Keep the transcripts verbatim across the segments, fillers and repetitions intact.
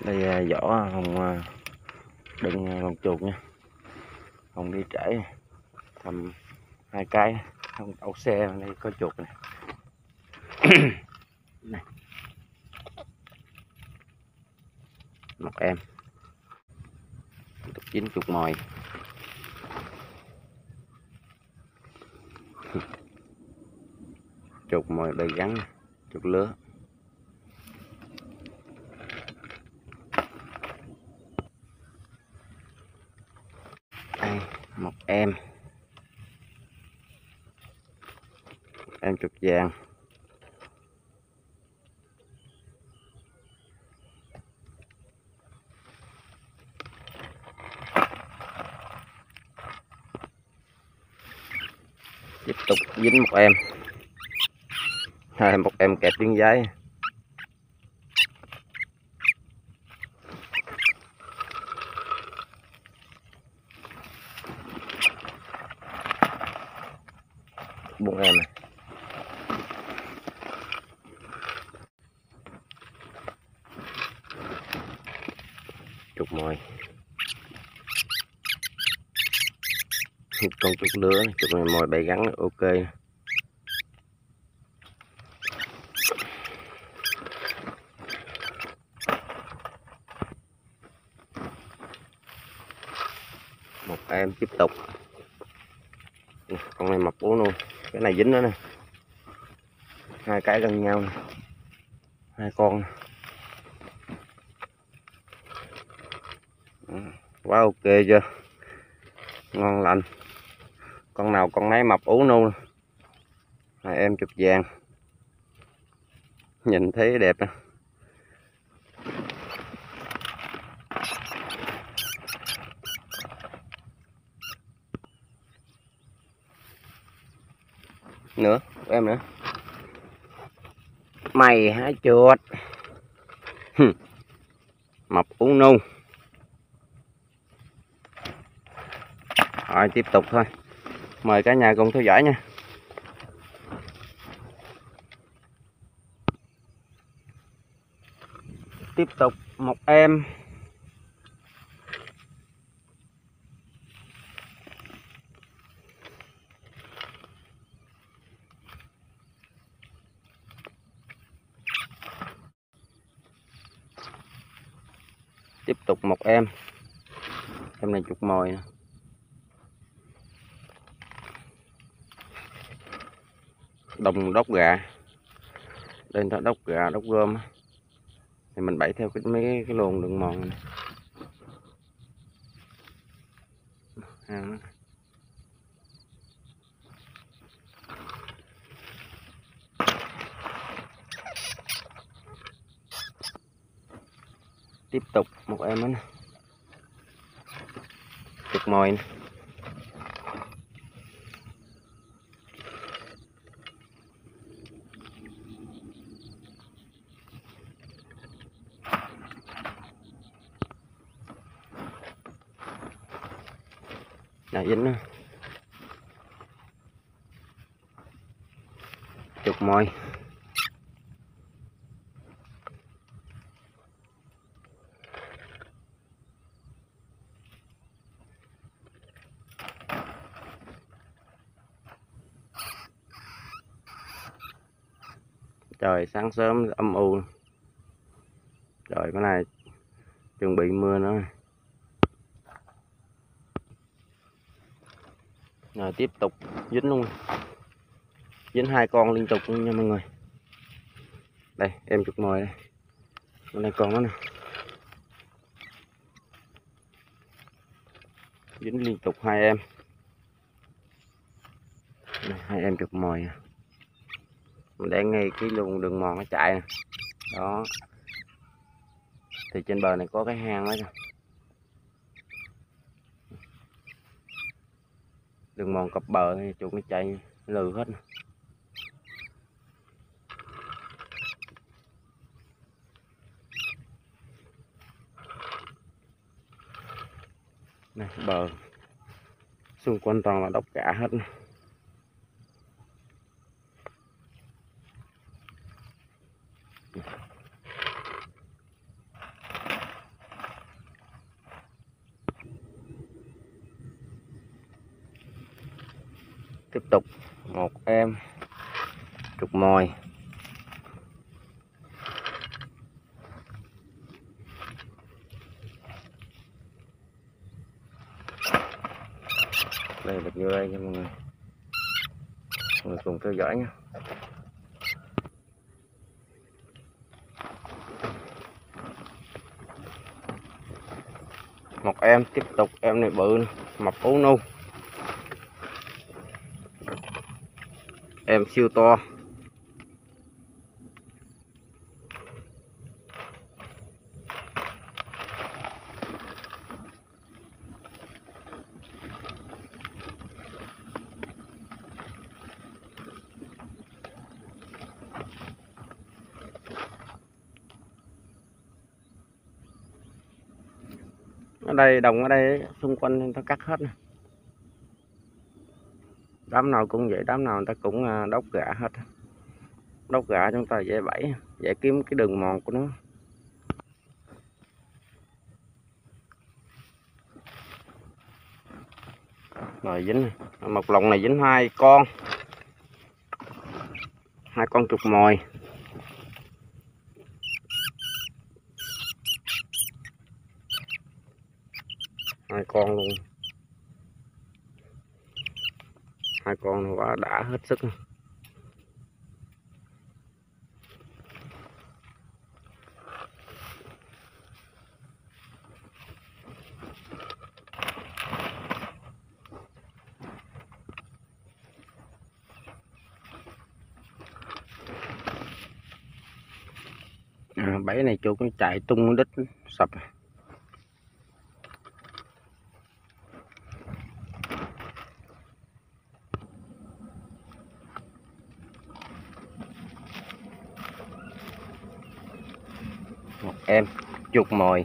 Đây vỏ Hồng đựng con chuột nha. Hồng đi trễ tầm hai cái, không đậu xe đây có chuột này. Này. Một em tục chín chuột mồi. Chuột mồi đầy gắn, chuột lứa. Đây, một em em chuột vàng. Tiếp tục dính một em, hai một em kẹp miếng giấy. Bốn em này. Chuột mồi. Con chuột lứa, chuột này mồi bày gắn ok. Một em tiếp tục. Con này mập ú luôn, cái này dính nữa nè, hai cái gần nhau nè, hai con. Quá ok chưa, ngon lành. Con nào con nấy mập ú luôn. Hai em chuột vàng, nhìn thấy đẹp nè. Nữa em nữa. Mày hả chuột. Mập ú nu. Rồi tiếp tục thôi, mời cả nhà cùng theo dõi nha. Tiếp tục một em. Tiếp tục một em. Em này chuột mồi nè. Đồng đốc gà. Lên đó đốc gà, đốc gom thì mình bẫy theo cái mấy cái luồng đường mòn này. À, tiếp tục một em nữa, chuột mồi nè. Là dính nữa. Chuột mồi. Trời sáng sớm âm u. Trời cái này chuẩn bị mưa nữa. Rồi tiếp tục dính luôn. Dính hai con liên tục luôn nha mọi người. Đây em chuột mồi đây. Bên đây con đó nè. Dính liên tục hai em. Đây, hai em chuột mồi. Mình để ngay cái luồng đường mòn nó chạy nè. Đó. Thì trên bờ này có cái hang đó. Đường mòn cặp bờ thì chuột nó chạy lừ hết nè. Này bờ xung quanh toàn là đốc cả hết nè. Tiếp tục một em trục mồi. Đây được vô đây nha mọi người, mọi người cùng theo dõi nha. Một em tiếp tục, em này bự mập ú nu, em siêu to. Ở đây đồng ở đây xung quanh người ta cắt hết nè, đám nào cũng vậy, đám nào người ta cũng đốt gạ hết. Đốt gạ chúng ta dễ bẫy, dễ kiếm cái đường mòn của nó. Rồi dính một lồng này dính hai con, hai con trục mồi. Hai con luôn, hai con này quá đã, hết sức. À, bẫy này chuột nó chạy tung đít sập. Một em chuột mồi.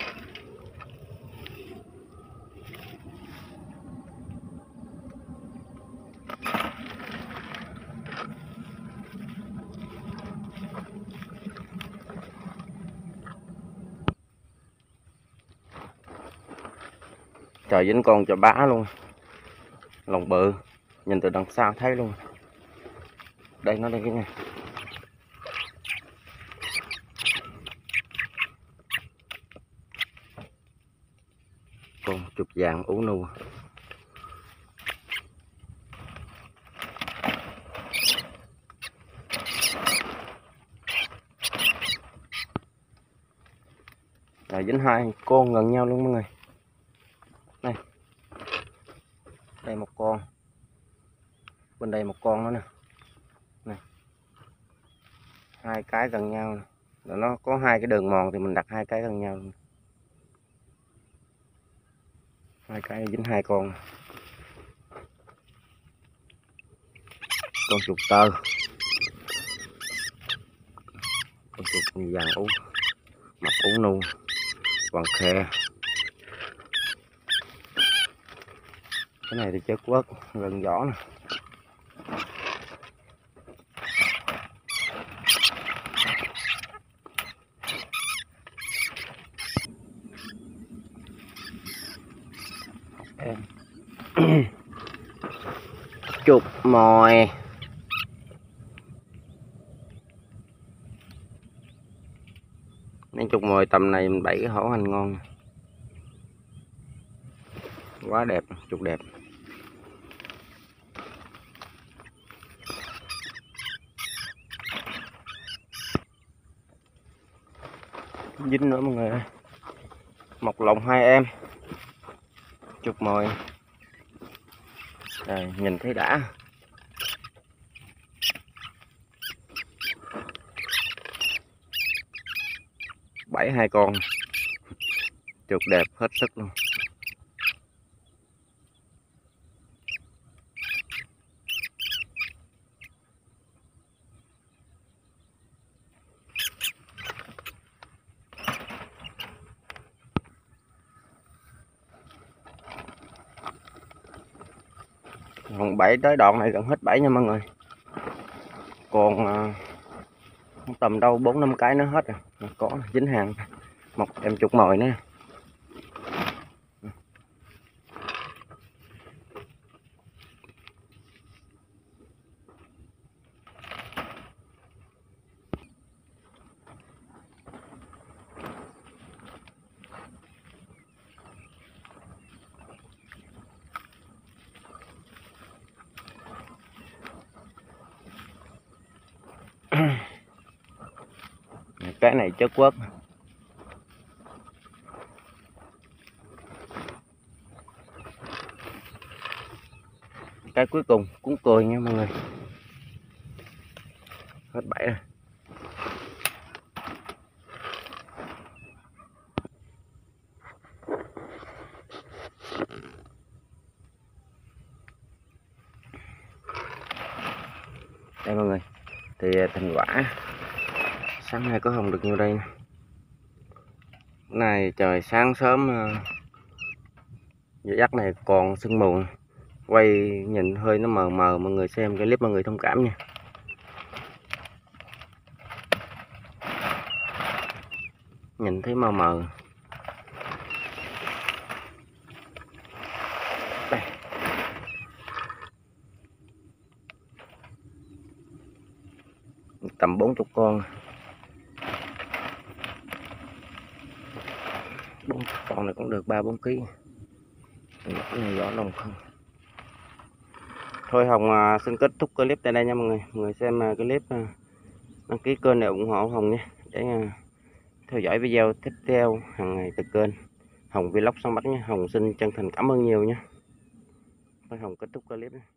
Trời, dính con chà bá luôn, lồng bự, nhìn từ đằng xa thấy luôn. Đây nó đây cái nha. Con chuột vàng ú nu. Rồi dính hai con gần nhau luôn mọi người. Này, đây một con, bên đây một con nữa nè. Này, hai cái gần nhau nè. Rồi nó có hai cái đường mòn thì mình đặt hai cái gần nhau luôn. Hai cái dính hai con. Con chuột tơ, con chuột vàng ú, mập ú nu, vàng khe. Cái này thì chết quất gần giỏ nè. Em chuột mồi. Mấy chuột mồi tầm này mình bẫy cái hổ hành ngon, quá đẹp, chuột đẹp. Dính nữa mọi người ơi, một lồng hai em chuột mồi. Rồi, nhìn thấy đã. Bảy hai con chuột đẹp hết sức luôn. Còn bẫy tới đoạn này gần hết bẫy nha mọi người. Còn uh, tầm đâu bốn năm cái nó hết rồi. Có dính hàng một em chuột mồi nữa. Cái này chất quất. Cái cuối cùng cũng cười nha mọi người. Hết bẫy rồi. Đây mọi người, thì thành quả sáng nay có hồng được nhiêu đây. Cái này trời sáng sớm dắt này còn sương mù, quay nhìn hơi nó mờ mờ, mọi người xem cái clip mọi người thông cảm nha. Nhìn thấy mờ mờ. Đây. Tầm bốn chục con. Bốn chục con này cũng được ba bốn ký. Cái này rõ lòng không. Thôi Hồng à, xin kết thúc clip tại đây nha mọi người. Mọi người xem à, clip à, đăng ký kênh để ủng hộ Hồng nha, để à, theo dõi video tiếp theo hàng ngày từ kênh Hồng Vlog săn bắt nha. Hồng xin chân thành cảm ơn nhiều nha. Thôi Hồng kết thúc clip nha.